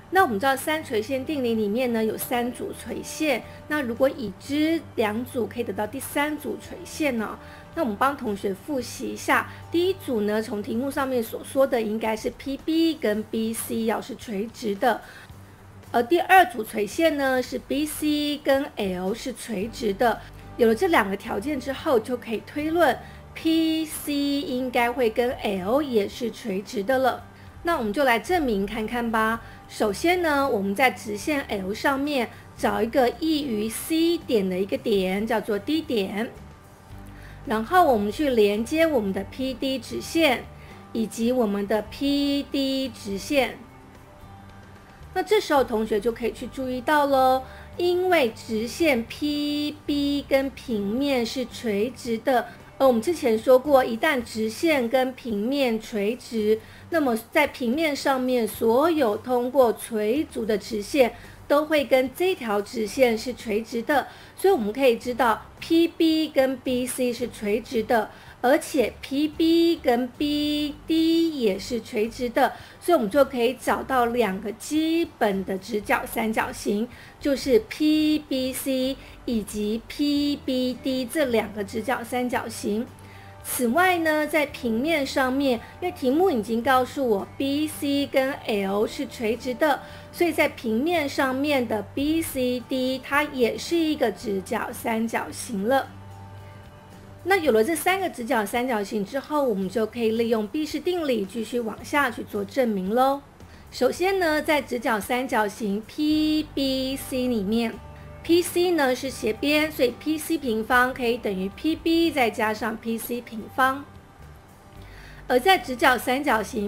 那我们知道三垂线定理里面呢有3组垂线，那如果已知2组可以得到第3组垂线呢？那我们帮同学复习一下，第一组呢，从题目上面所说的应该是 PB 跟 BC 要是垂直的，而第2组垂线呢是 BC 跟 L 是垂直的。有了这2个条件之后，就可以推论 PC 应该会跟 L 也是垂直的了。那我们就来证明看看吧。首先呢，我们在直线 L 上面找一个异于 C 点的一个点，叫做 D 点。然后我们去连接我们的 PD 直线以及我们的 PD 直线。那这时候同学就可以去注意到咯，因为直线 PB 跟平面是垂直的，而我们之前说过，一旦直线跟平面垂直，那么在平面上面所有通过垂足的直线都会跟这条直线是垂直的，所以我们可以知道 PB 跟 BC 是垂直的，而且 PB 跟 BD 也是垂直的，所以我们就可以找到2个基本的直角三角形，就是 PBC 以及 PBD 这2个直角三角形。此外呢，在平面上面，因为题目已经告诉我 BC 跟 L 是垂直的，所以在平面上面的 BCD 它也是一个直角三角形了。那有了这3个直角三角形之后，我们就可以利用毕氏定理继续往下去做证明咯。首先呢，在直角三角形 PBC 里面，PC 呢是斜边，所以 PC 平方可以等于 PB 再加上 PC 平方。而在直角三角形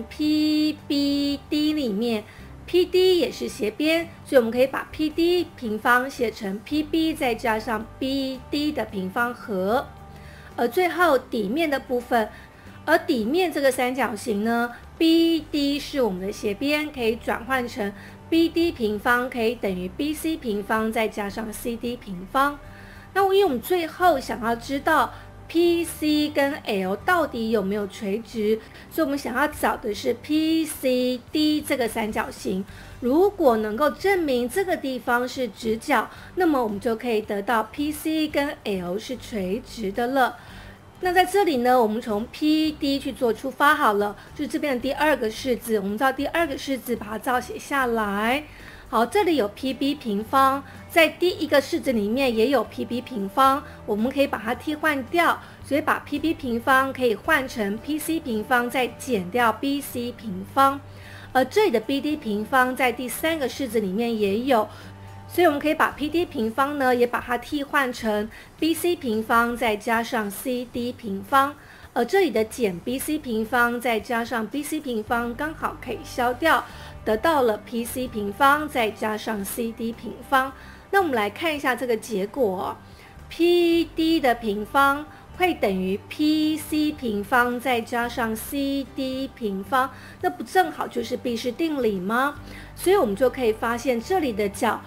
PBD 里面 ，PD 也是斜边，所以我们可以把 PD 平方写成 PB 再加上 BD 的平方和。而最后底面的部分，而底面这个三角形呢 ，BD 是我们的斜边，可以转换成BD 平方可以等于 BC 平方再加上 CD 平方。那因为我们最后想要知道 PC 跟 L 到底有没有垂直，所以我们想要找的是 PCD 这个三角形。如果能够证明这个地方是直角，那么我们就可以得到 PC 跟 L 是垂直的了。那在这里呢，我们从 PD 去做出发好了，就是这边的第2个式子，我们照第2个式子把它照写下来。好，这里有 PB 平方，在第1个式子里面也有 PB 平方，我们可以把它替换掉，所以把 PB 平方可以换成 PC 平方再减掉 BC 平方。而这里的 BD 平方在第3个式子里面也有，所以我们可以把 PD 平方呢也把它替换成 BC 平方再加上 CD 平方，而这里的减 BC 平方再加上 BC 平方刚好可以消掉，得到了 PC 平方再加上 CD 平方。那我们来看一下这个结果，PD 的平方会等于 PC 平方再加上 CD 平方，那不正好就是毕氏定理吗？所以我们就可以发现这里的角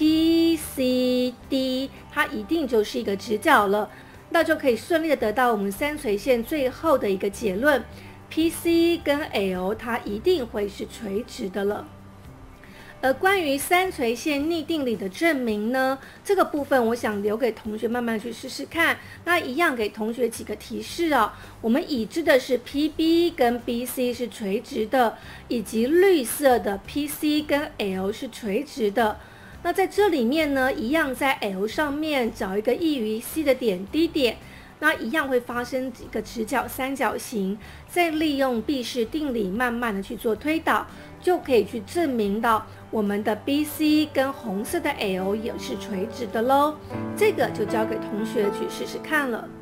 PCD 它一定就是一个直角了，那就可以顺利的得到我们三垂线最后的一个结论， PC 跟 L 它一定会是垂直的了。而关于三垂线逆定理的证明呢，这个部分我想留给同学慢慢去试试看。那一样给同学几个提示哦。我们已知的是 PB 跟 BC 是垂直的，以及绿色的 PC 跟 L 是垂直的。那在这里面呢，一样在 L 上面找一个异于 C 的点 D 点，那一样会发生几个直角三角形，再利用毕氏定理慢慢的去做推导，就可以去证明到我们的 BC 跟红色的 L 也是垂直的咯。这个就交给同学去试试看了。